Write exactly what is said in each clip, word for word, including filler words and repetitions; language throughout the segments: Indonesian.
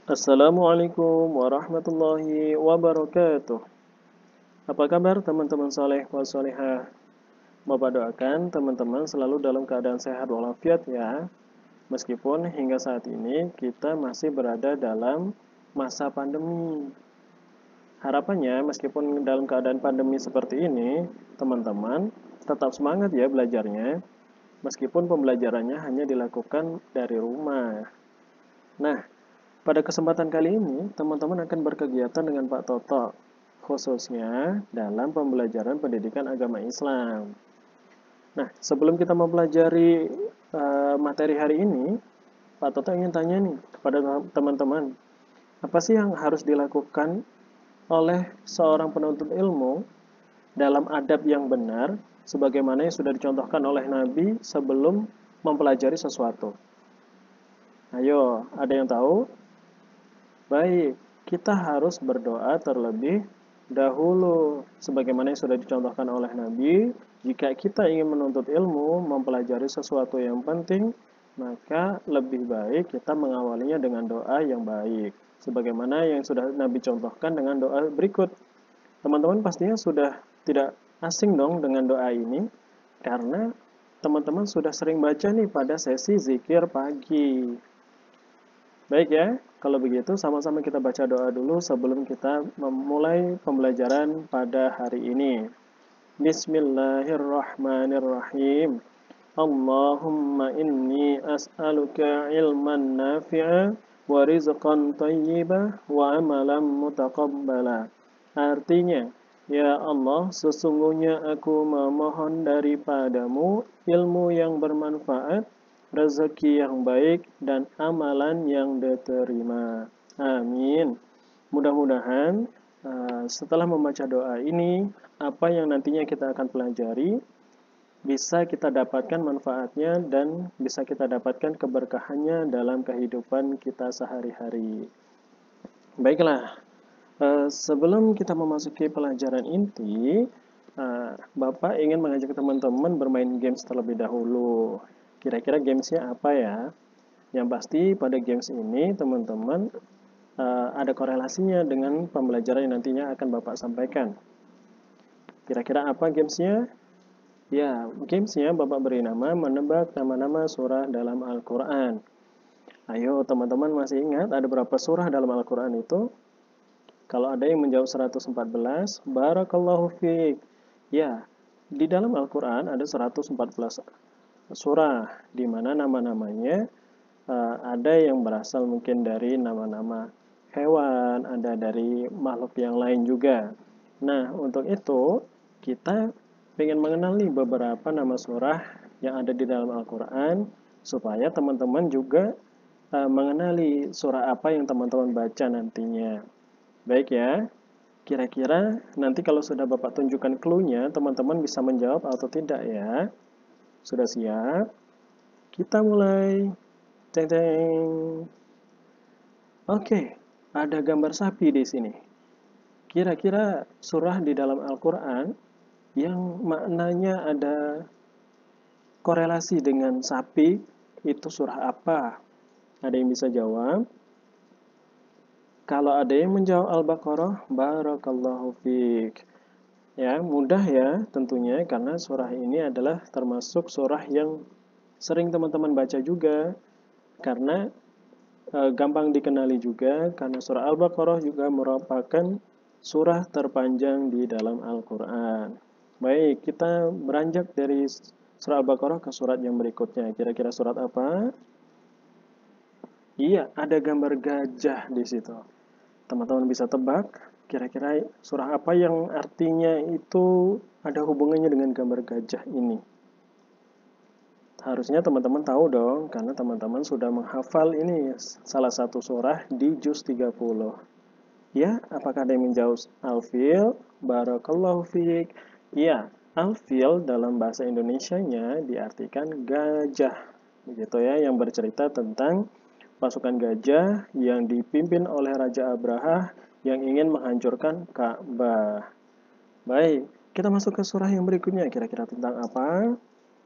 Assalamualaikum warahmatullahi wabarakatuh. Apa kabar teman-teman soleh wal solehah? Bapak doakan teman-teman selalu dalam keadaan sehat walafiat ya. Meskipun hingga saat ini kita masih berada dalam masa pandemi. Harapannya meskipun dalam keadaan pandemi seperti ini, teman-teman tetap semangat ya belajarnya. Meskipun pembelajarannya hanya dilakukan dari rumah. Nah, pada kesempatan kali ini, teman-teman akan berkegiatan dengan Pak Toto, khususnya dalam pembelajaran pendidikan agama Islam. Nah, sebelum kita mempelajari uh, materi hari ini, Pak Toto ingin tanya nih kepada teman-teman, apa sih yang harus dilakukan oleh seorang penuntut ilmu dalam adab yang benar, sebagaimana yang sudah dicontohkan oleh Nabi sebelum mempelajari sesuatu? Ayo, ada yang tahu? Baik, kita harus berdoa terlebih dahulu. Sebagaimana yang sudah dicontohkan oleh Nabi, jika kita ingin menuntut ilmu, mempelajari sesuatu yang penting, maka lebih baik kita mengawalinya dengan doa yang baik. Sebagaimana yang sudah Nabi contohkan dengan doa berikut. Teman-teman pastinya sudah tidak asing dong dengan doa ini, karena teman-teman sudah sering baca nih pada sesi zikir pagi. Baik ya, kalau begitu sama-sama kita baca doa dulu sebelum kita memulai pembelajaran pada hari ini. Bismillahirrahmanirrahim. Allahumma inni as'aluka ilman nafi'a wa rizqan tayyibah wa amalan mutaqabbala. Artinya, ya Allah, sesungguhnya aku memohon daripadamu ilmu yang bermanfaat, rezeki yang baik, dan amalan yang diterima. Amin. Mudah-mudahan uh, setelah membaca doa ini, apa yang nantinya kita akan pelajari bisa kita dapatkan manfaatnya dan bisa kita dapatkan keberkahannya dalam kehidupan kita sehari-hari. Baiklah, uh, sebelum kita memasuki pelajaran inti, uh, Bapak ingin mengajak teman-teman bermain games terlebih dahulu. Kira-kira gamesnya apa ya? Yang pasti pada games ini teman-teman uh, ada korelasinya dengan pembelajaran yang nantinya akan Bapak sampaikan. Kira-kira apa gamesnya? Ya, gamesnya Bapak beri nama menebak nama-nama surah dalam Al-Quran. Ayo teman-teman masih ingat ada berapa surah dalam Al-Quran itu? Kalau ada yang menjawab seratus empat belas, Barakallahu fiik. Ya, di dalam Al-Quran ada seratus empat belas surah, di mana nama-namanya uh, ada yang berasal mungkin dari nama-nama hewan, ada dari makhluk yang lain juga. Nah, untuk itu kita ingin mengenal nih beberapa nama surah yang ada di dalam Al-Quran, supaya teman-teman juga uh, mengenali surah apa yang teman-teman baca nantinya. Baik ya, kira-kira nanti kalau sudah Bapak tunjukkan clue-nya, teman-teman bisa menjawab atau tidak ya. Sudah siap? Kita mulai. Teng teng. Oke, ada gambar sapi di sini. Kira-kira surah di dalam Al-Quran yang maknanya ada korelasi dengan sapi itu surah apa? Ada yang bisa jawab? Kalau ada yang menjawab Al-Baqarah, Barakallahu fiik. Ya, mudah ya tentunya karena surah ini adalah termasuk surah yang sering teman-teman baca juga karena e, gampang dikenali juga karena surah Al-Baqarah juga merupakan surah terpanjang di dalam Al-Quran. Baik, kita beranjak dari surah Al-Baqarah ke surat yang berikutnya. Kira-kira surat apa? Iya, ada gambar gajah di situ. Teman-teman bisa tebak kira-kira surah apa yang artinya itu ada hubungannya dengan gambar gajah ini? Harusnya teman-teman tahu dong, karena teman-teman sudah menghafal ini salah satu surah di juz tiga puluh. Ya, apakah ada yang menjawab Al-Fil? Barakallahu fiik. Ya, Al-Fil dalam bahasa Indonesianya diartikan gajah. Begitu ya, yang bercerita tentang pasukan gajah yang dipimpin oleh Raja Abraha yang ingin menghancurkan Ka'bah. Baik, kita masuk ke surah yang berikutnya. Kira-kira tentang apa?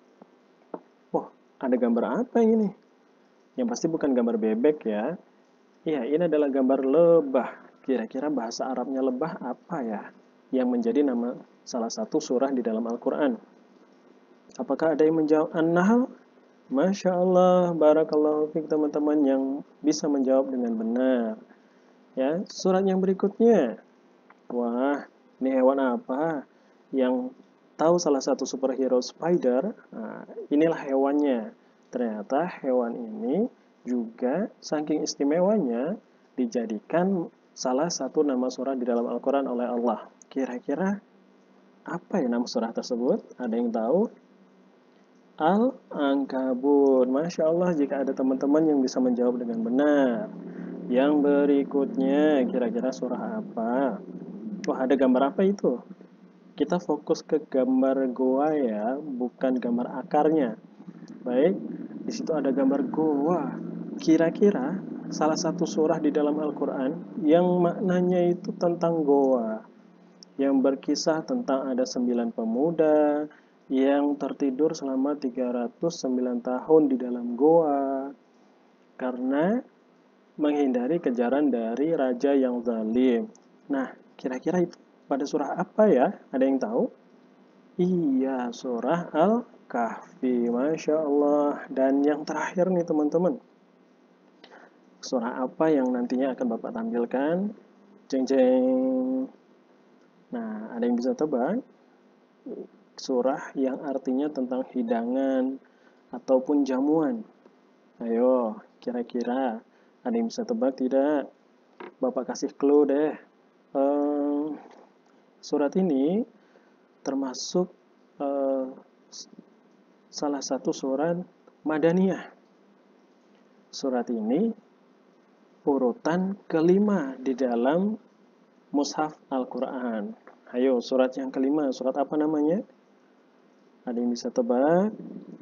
Wah, ada gambar apa ini? Yang pasti bukan gambar bebek ya. Iya, ini adalah gambar lebah. Kira-kira bahasa Arabnya lebah apa ya? Yang menjadi nama salah satu surah di dalam Al-Quran. Apakah ada yang menjawab An-Nahl? Masya Allah, barakallahu fiik teman-teman yang bisa menjawab dengan benar. Ya, surat yang berikutnya. Wah, ini hewan apa? Yang tahu salah satu superhero spider? Nah, inilah hewannya. Ternyata hewan ini juga saking istimewanya dijadikan salah satu nama surah di dalam Al-Quran oleh Allah. Kira-kira apa ya nama surah tersebut? Ada yang tahu? Al-Ankabut. Masya Allah jika ada teman-teman yang bisa menjawab dengan benar. Yang berikutnya, kira-kira surah apa? Wah, ada gambar apa itu? Kita fokus ke gambar goa ya, bukan gambar akarnya. Baik, di situ ada gambar goa. Kira-kira salah satu surah di dalam Al-Quran yang maknanya itu tentang goa. Yang berkisah tentang ada sembilan pemuda yang tertidur selama tiga ratus sembilan tahun di dalam goa karena menghindari kejaran dari raja yang zalim. Nah, kira-kira itu pada surah apa ya? Ada yang tahu? Iya, surah Al-Kahfi. Masya Allah. Dan yang terakhir nih teman-teman. Surah apa yang nantinya akan Bapak tampilkan? Jeng-jeng. Nah, ada yang bisa tebak? Surah yang artinya tentang hidangan ataupun jamuan. Ayo, kira-kira ada yang bisa tebak tidak? Bapak kasih clue deh. Um, surat ini termasuk uh, salah satu surat Madaniyah. Surat ini urutan kelima di dalam Mushaf Al-Quran. Ayo, surat yang kelima, surat apa namanya? Ada yang bisa tebak?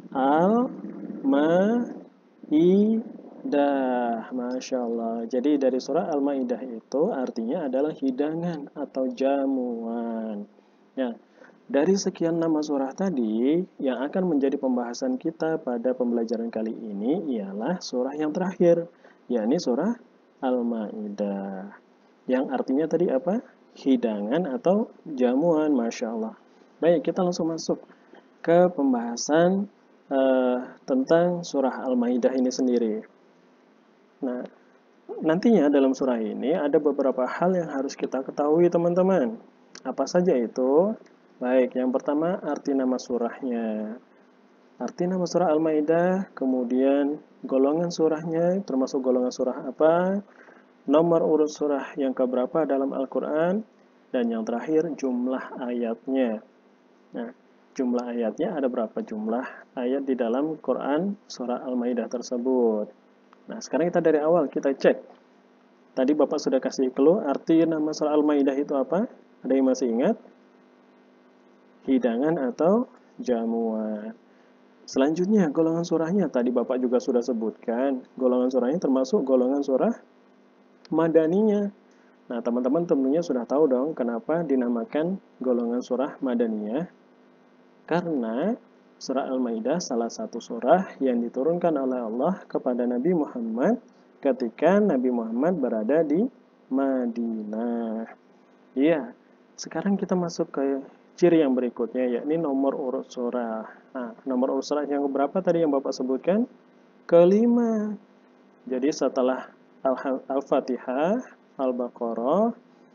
Al-Ma'idah. Masya Allah. Jadi dari surah Al-Ma'idah itu artinya adalah hidangan atau jamuan. Nah, dari sekian nama surah tadi, yang akan menjadi pembahasan kita pada pembelajaran kali ini ialah surah yang terakhir, yakni surah Al-Ma'idah. Yang artinya tadi apa? Hidangan atau jamuan, Masya Allah. Baik, kita langsung masuk ke pembahasan uh, tentang surah Al-Ma'idah ini sendiri. Nah, nantinya dalam surah ini ada beberapa hal yang harus kita ketahui teman-teman. Apa saja itu? Baik, yang pertama arti nama surahnya. Arti nama surah Al-Ma'idah, kemudian golongan surahnya, termasuk golongan surah apa, nomor urut surah yang keberapa dalam Al-Quran, dan yang terakhir jumlah ayatnya. Nah, jumlah ayatnya ada berapa jumlah ayat di dalam Quran surah Al-Ma'idah tersebut. Nah, sekarang kita dari awal kita cek. Tadi Bapak sudah kasih clue, arti nama surah Al-Ma'idah itu apa? Ada yang masih ingat? Hidangan atau jamuan. Selanjutnya, golongan surahnya. Tadi Bapak juga sudah sebutkan. Golongan surahnya termasuk golongan surah Madaniyah. Nah, teman-teman tentunya sudah tahu dong kenapa dinamakan golongan surah Madaniyah. Karena surah Al-Ma'idah salah satu surah yang diturunkan oleh Allah kepada Nabi Muhammad ketika Nabi Muhammad berada di Madinah. Iya, sekarang kita masuk ke ciri yang berikutnya, yakni nomor urut surah. Nah, nomor urut surah yang berapa tadi yang Bapak sebutkan? Kelima. Jadi setelah Al-Fatihah, Al-Baqarah,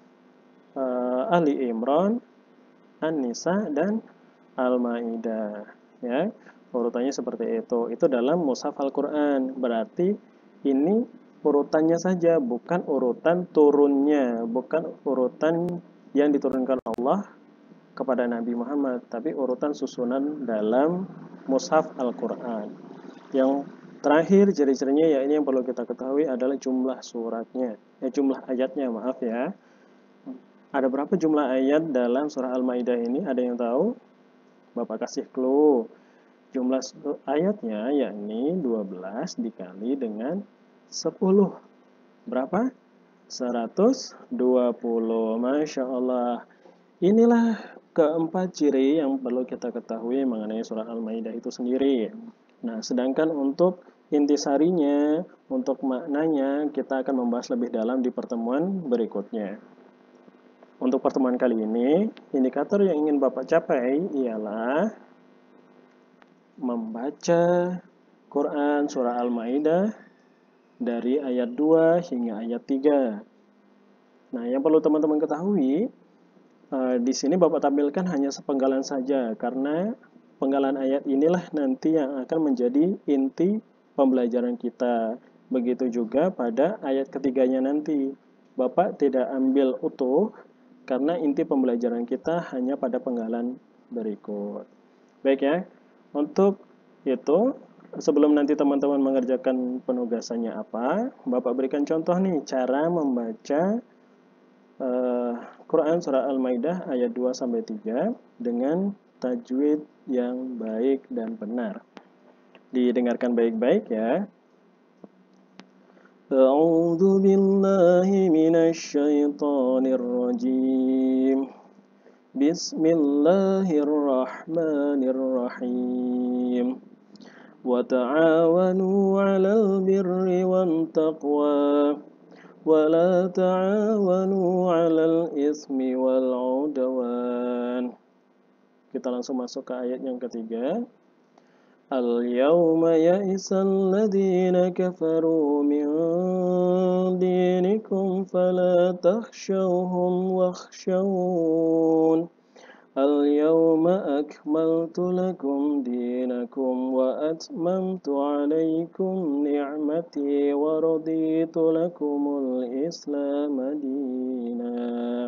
Ali Imran, An-Nisa, dan Al-Ma'idah. Ya, urutannya seperti itu. Itu dalam Mushaf Al-Quran. Berarti ini urutannya saja, bukan urutan turunnya, bukan urutan yang diturunkan Allah kepada Nabi Muhammad, tapi urutan susunan dalam Mushaf Al-Quran. Yang terakhir ciri-cirinya ya ini yang perlu kita ketahui adalah jumlah suratnya, ya jumlah ayatnya, maaf ya. Ada berapa jumlah ayat dalam surah Al-Ma'idah ini? Ada yang tahu? Bapak kasih clue. Jumlah ayatnya yakni dua belas dikali dengan sepuluh. Berapa? seratus dua puluh. Masya Allah. Inilah keempat ciri yang perlu kita ketahui mengenai surah Al-Ma'idah itu sendiri. Nah, sedangkan untuk intisarinya, untuk maknanya kita akan membahas lebih dalam di pertemuan berikutnya. Untuk pertemuan kali ini, indikator yang ingin Bapak capai ialah membaca Quran Surah Al-Ma'idah dari ayat dua hingga ayat tiga. Nah, yang perlu teman-teman ketahui, uh, di sini Bapak tampilkan hanya sepenggalan saja, karena penggalan ayat inilah nanti yang akan menjadi inti pembelajaran kita. Begitu juga pada ayat ketiganya nanti. Bapak tidak ambil utuh, karena inti pembelajaran kita hanya pada penggalan berikut. Baik ya, untuk itu, sebelum nanti teman-teman mengerjakan penugasannya apa, Bapak berikan contoh nih, cara membaca uh, Quran Surah Al-Ma'idah ayat dua sampai tiga dengan tajwid yang baik dan benar. Didengarkan baik-baik ya. A'udzu billahi minasy syaithanir rajim. Bismillahirrahmanirrahim. Wa ta'awanu 'alal birri wan taqwa wa la ta'awanu 'alal ismi wal 'udwan. Kita langsung masuk ke ayat yang ketiga. Al-yawma ya'isal ladzina kafaru min dinikum fala takhshawhum wakhshawun. Al-yawma akmaltu lakum dinakum wa atmamtu alaykum ni'mati wa raditu lakumul Islam madina.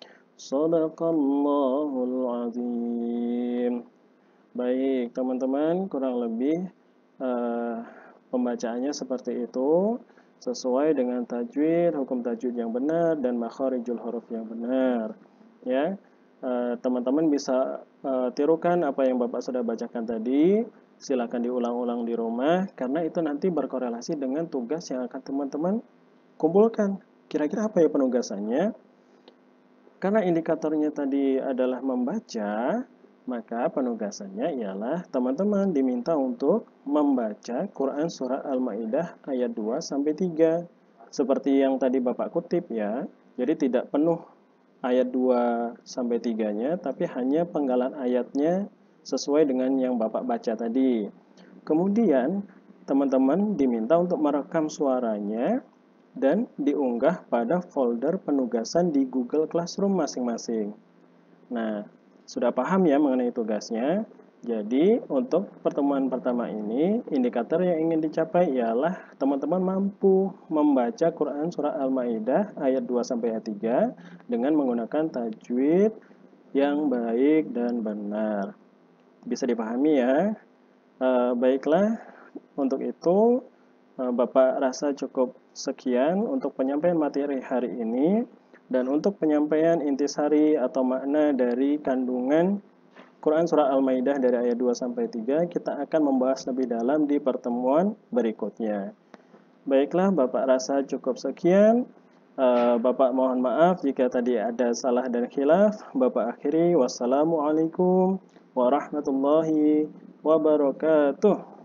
Shadaqallahul azim. Baik, teman-teman, kurang lebih uh, pembacaannya seperti itu, sesuai dengan tajwid, hukum tajwid yang benar, dan makharijul huruf yang benar. Ya, teman-teman uh, bisa uh, tirukan apa yang Bapak sudah bacakan tadi. Silakan diulang-ulang di rumah, karena itu nanti berkorelasi dengan tugas yang akan teman-teman kumpulkan. Kira-kira apa ya penugasannya? Karena indikatornya tadi adalah membaca, maka penugasannya ialah teman-teman diminta untuk membaca Quran Surah Al-Ma'idah ayat dua sampai tiga. Seperti yang tadi Bapak kutip ya. Jadi tidak penuh ayat dua sampai tiga-nya, tapi hanya penggalan ayatnya sesuai dengan yang Bapak baca tadi. Kemudian teman-teman diminta untuk merekam suaranya dan diunggah pada folder penugasan di Google Classroom masing-masing. Nah, sudah paham ya mengenai tugasnya? Jadi, untuk pertemuan pertama ini, indikator yang ingin dicapai ialah teman-teman mampu membaca Quran Surah Al-Ma'idah ayat dua sampai ayat tiga dengan menggunakan tajwid yang baik dan benar. Bisa dipahami ya? E, baiklah, untuk itu e, Bapak rasa cukup sekian untuk penyampaian materi hari ini. Dan untuk penyampaian intisari atau makna dari kandungan Quran Surah Al-Ma'idah dari ayat dua sampai tiga, kita akan membahas lebih dalam di pertemuan berikutnya. Baiklah, Bapak rasa cukup sekian. Bapak mohon maaf jika tadi ada salah dan khilaf. Bapak akhiri, wassalamualaikum warahmatullahi wabarakatuh.